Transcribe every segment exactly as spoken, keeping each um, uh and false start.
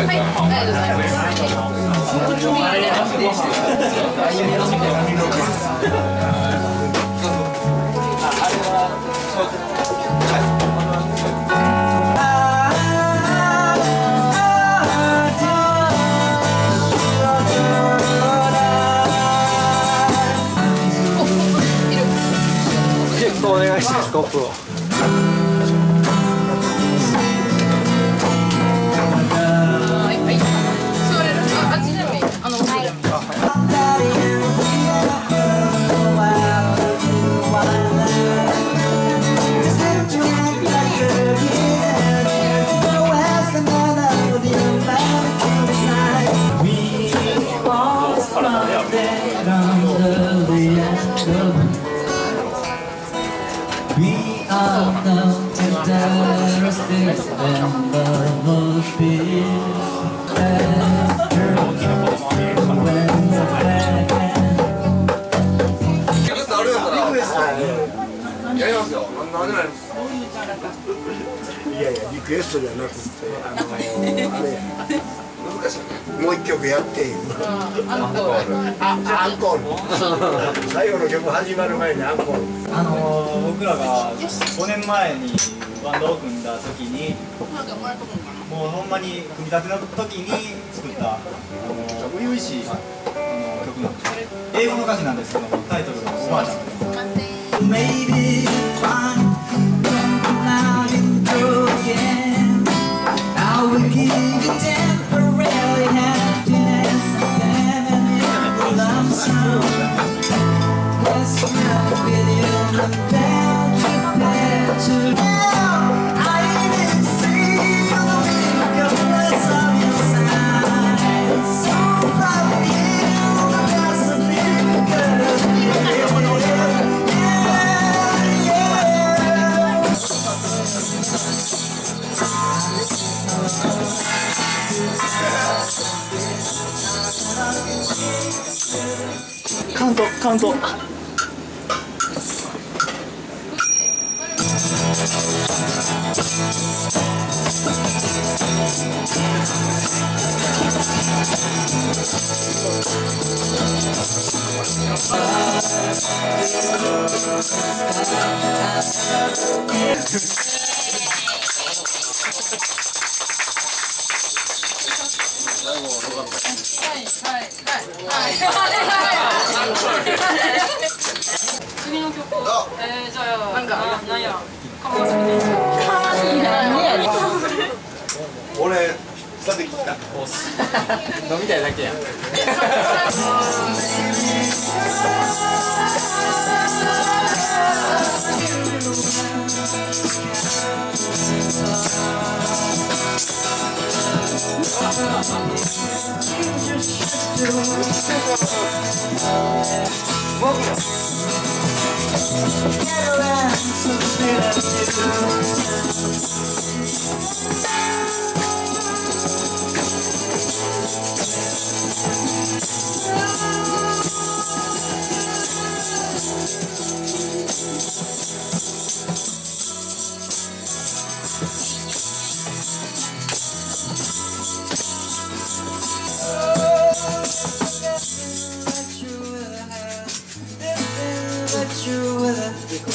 お願いします、スコップを。 We all know that there is this memorable fear after when the back end やりますよ。なんでなります。 いやいや、リクエストじゃなくて、あのー、あれや。難しいね。もう一曲やっていう。アンコール。あ、アンコール。最後の曲始まる前にアンコール。 あのー、僕らがごねんまえにバンドを組んだ時に、もうほんまに組み立ての時に作ったあの初々しいあの曲なんです。英語の歌詞なんですけども、タイトルがおばあちゃん。 Maybe fun now you go again. I will give you temporary happiness and then it love song. Yes, now with you the bell prepare to now. I didn't see the wrinkles of your side. So love you, that's a big girl. カウント、カウント。 次の曲、えー、じゃあ、なんか、なんや、かまずみです。 俺、下で聞いた。 飲みたいだけやん。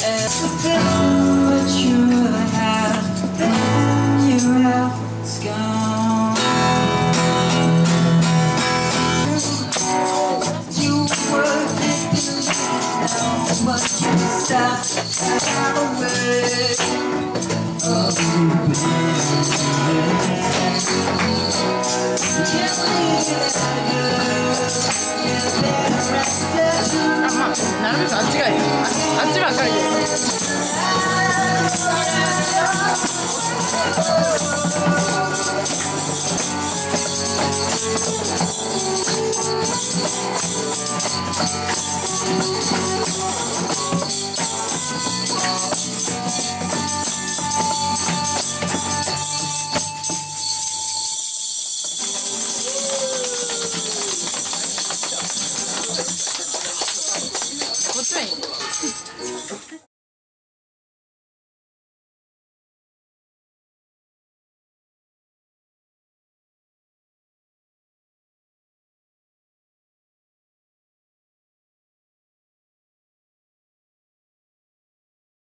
What you have, then you have, it's gone.